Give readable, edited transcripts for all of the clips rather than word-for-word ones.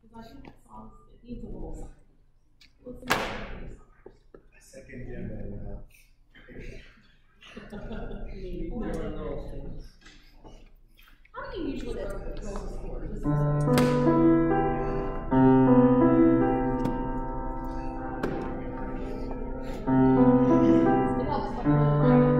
Because I think that song, it needs a little something. Listen to it. I second Jim right now. How do you usually go to sport? It helps like little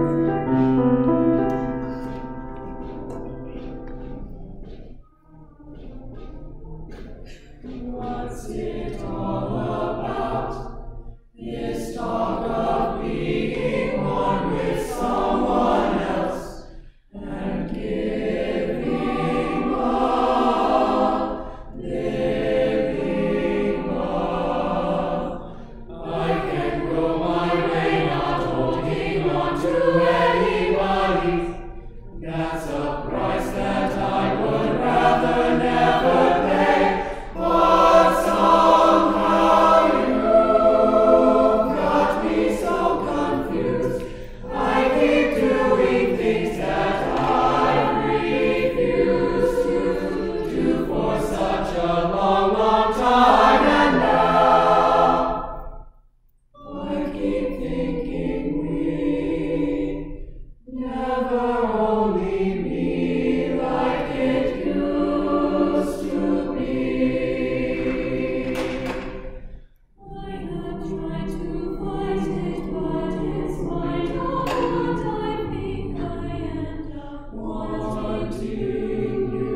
What's it all about? This talk of being one with someone else and giving up, living love. I can go my way, not holding on to anybody. That's a price that I would rather never pay. But somehow you've got me so confused. I keep doing things that I refused to do for such a long, long time, and now I keep thinking we never only me like it used to be. I have tried to fight it, but it's my own what I think I end up wanting you,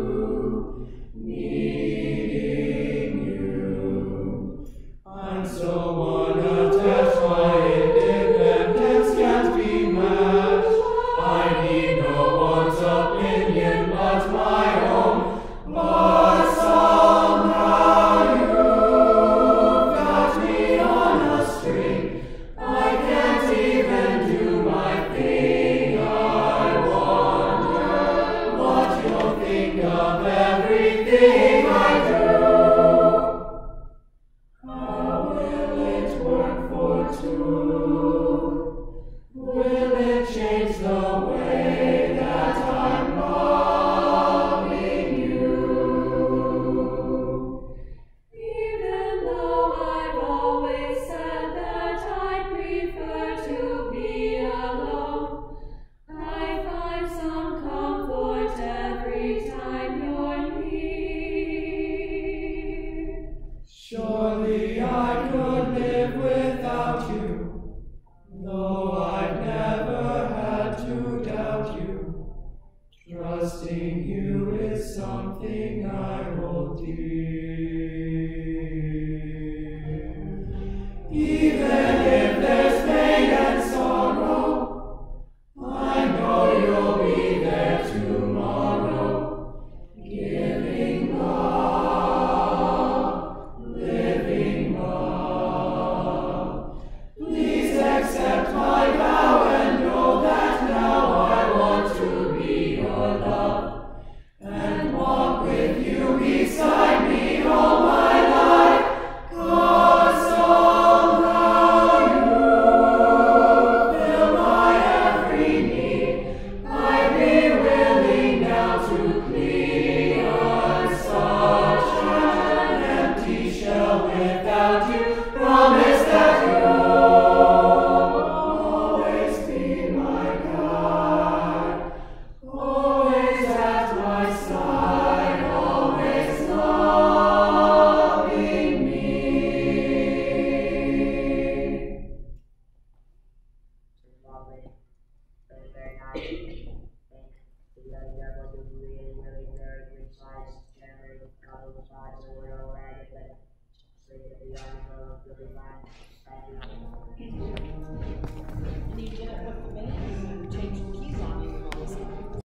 needing you. I'm so unattached, my independence can't be matched. I need no one's opinion but my own. But somehow you've got me on a string. I can't even do my thing. I wonder what you'll think of everything I do. How will it work for two? Will it change the way that I'm loving you? Even though I've always said that I prefer to be alone, I find some comfort every time you're near. Surely I could live without you, though I've never had to doubt you. Trusting you is something I hold dear. Even if there's pain and sorrow, I know you'll be there tomorrow, giving love, living love. Please accept my vow and know that now I want to be your love and walk with you beside me all my life. 'Cause somehow you fill my every need. I'd be willing now to clear such an empty shell without you. Promise that you'll always be my guide, always at my side, always loving me. Lovely. Very, very nice. Thanks. The young was a really, really very good size, generally couple of sides, so we're all right, but so the young girl really fine. Thank you. And you get it with the minute, you change the